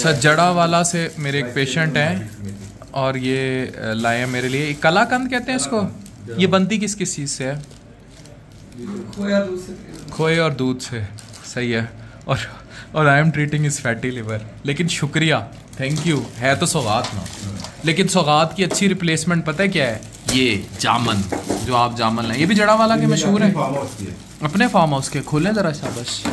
अच्छा, जड़ा वाला से मेरे एक पेशेंट हैं और ये लाए हैं मेरे लिए। कलाकंद कहते हैं इसको। ये बनती किस किस चीज़ से है? खोए और दूध से। सही है। और I am treating is fatty liver. लेकिन शुक्रिया, थैंक यू। है तो सौगात ना, लेकिन सौगात की अच्छी रिप्लेसमेंट पता है क्या है? ये जामन, जो आप जामन लाए, ये भी जड़ा वाला के मशहूर है। अपने फार्म हाउस के खोलें ज़रा शाबाश।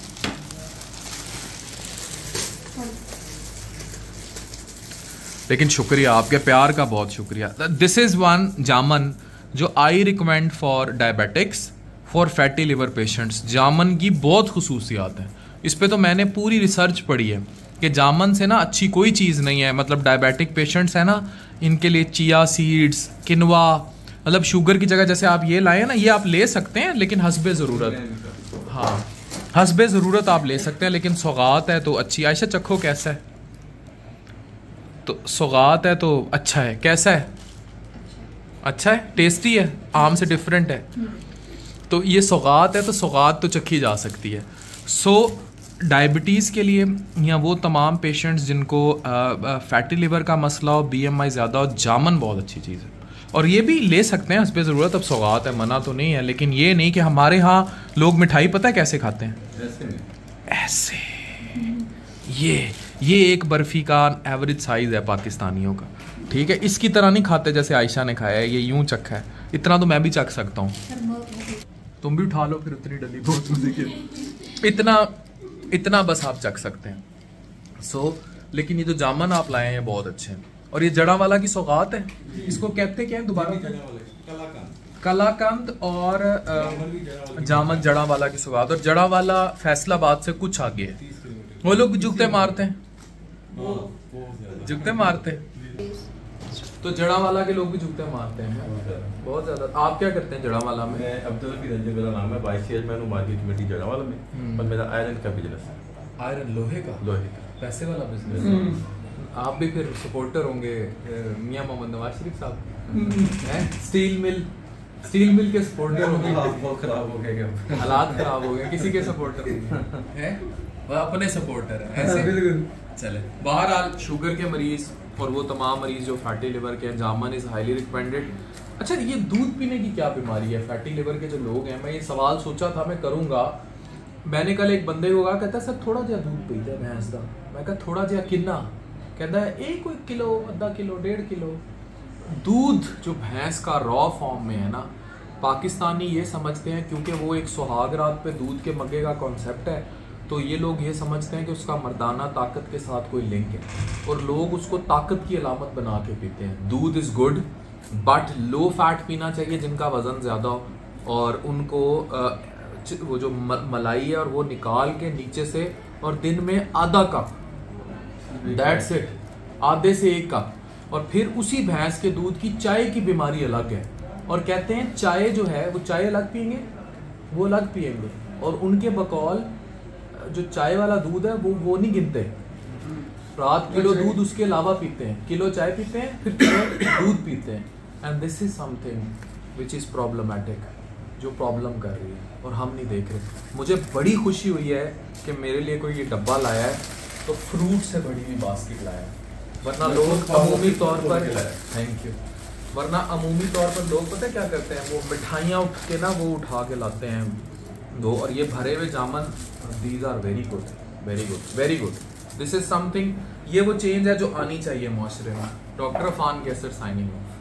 लेकिन शुक्रिया, आपके प्यार का बहुत शुक्रिया। दिस इज़ वन जामन जो I recommend for diabetics, for fatty liver patients. जामन की बहुत खुसूसियात हैं। इस पे तो मैंने पूरी रिसर्च पढ़ी है कि जामन से ना अच्छी कोई चीज़ नहीं है। मतलब डायबिटिक पेशेंट्स हैं ना, इनके लिए चिया सीड्स, किनवा, मतलब शुगर की जगह जैसे आप ये लाए ना, ये आप ले सकते हैं लेकिन हस्बे ज़रूरत। हाँ, हस्बे ज़रूरत आप ले सकते हैं, लेकिन सौगात है तो अच्छी। आयशा चखो कैसा है? तो सौगात है तो अच्छा है। कैसा है? अच्छा है, टेस्टी है, आम से डिफरेंट है। तो ये सौगात है तो सौगात तो चखी जा सकती है। सो डायबिटीज़ के लिए या वो तमाम पेशेंट्स जिनको फैटी लिवर का मसला हो, BMI ज़्यादा हो, जामन बहुत अच्छी चीज़ है। और ये भी ले सकते हैं हस्बे ज़रूरत। अब सौगात है, मना तो नहीं है, लेकिन ये नहीं कि हमारे यहाँ लोग मिठाई पता है कैसे खाते हैं? ऐसे। ये एक बर्फ़ी का एवरेज साइज़ है पाकिस्तानियों का, ठीक है? इसकी तरह नहीं खाते जैसे आयशा ने खाया है। ये यूं चखा है, इतना तो मैं भी चख सकता हूँ। तुम भी उठा लो फिर उतनी डली बहुत। इतना बस आप चख सकते हैं। लेकिन ये जो जामन आप लाए हैं बहुत अच्छे हैं। और ये जड़ा वाला की सौगात है। इसको कहते क्या है दोबारा? कलाकंद और जामन जड़ा वाला की सौगात। और जड़ा वाला फैसलाबाद से कुछ आगे है। वो लोग जुगते मारते हैं, जुगते मारते हैं। तो जड़ा वाला के लोग भी जुगते मारते हैं बहुत ज्यादा। आप क्या करते हैं जड़ा वाला में? मैं अब्दुल रंजन मेरा नाम है, 22 ईयर मैं हूँ मार्केट कमेटी जड़ा वाला में। और मेरा आयरन का बिजनेस है। आयरन, लोहे का पैसे वाला बिजनेस। आप भी फिर सपोर्टर होंगे मियां मोहम्मद नवाज शरीफ साहब हैं? स्टील मिल के सपोर्टर होंगे। बहुत खराब हो गए, हालात खराब हो गए, किसी के सपोर्टर हैं? वो अपने सपोर्टर है ऐसे। बिल्कुल। चले, बहरहाल शुगर के मरीज और वो तमाम मरीज जो फैटी लिवर के, जामन इज़ हाईली रिकमेंडेड। अच्छा, ये दूध पीने की क्या बीमारी है फैटी लिवर के जो लोग हैं? मैं ये सवाल सोचा था मैं करूँगा। मैंने कल एक बंदे को कहा, कहता सर थोड़ा जिहा दूध पीता है भैंस का। मैं कहा थोड़ा जिहा किन्ना? कहता है 1 किलो, आधा किलो, 1.5 किलो। दूध जो भैंस का रॉ फॉर्म में है ना, पाकिस्तानी ये समझते हैं क्योंकि वो एक सुहाग रात पे दूध के मग्गे का कॉन्सेप्ट है, तो ये लोग ये समझते हैं कि उसका मर्दाना ताकत के साथ कोई लिंक है और लोग उसको ताकत की अलामत बना के पीते हैं। दूध is good but low fat पीना चाहिए जिनका वज़न ज़्यादा हो, और उनको वो जो मलाई है और वो निकाल के नीचे से, और दिन में आधा कप, दैट्स इट, आधे से 1 कप। और फिर उसी भैंस के दूध की चाय की बीमारी अलग है। और कहते हैं चाय जो है वो चाय अलग पियेंगे, वो अलग पियेंगे। और उनके बकौल जो चाय वाला दूध है वो नहीं गिनते। रात किलो दूध उसके अलावा पीते हैं, किलो चाय पीते हैं, फिर किलो दूध पीते हैं। And this is something which is problematic, जो प्रॉब्लम कर रही है और हम नहीं देख रहे। मुझे बड़ी खुशी हुई है कि मेरे लिए कोई ये डब्बा लाया है, तो फ्रूट से बड़ी हुई बास्केट लाया है। वरना लोग अमूमी तौर पर, थैंक यू, वरना अमूमी तौर पर लोग पता है क्या करते हैं? वो मिठाइयाँ उठ के ना वो उठा के लाते हैं दो, और ये भरे हुए जामन, these are very good, very good, very good. This is something, ये वो चेंज है जो आनी चाहिए माशरे में। Doctor Afan Qaiser signing of.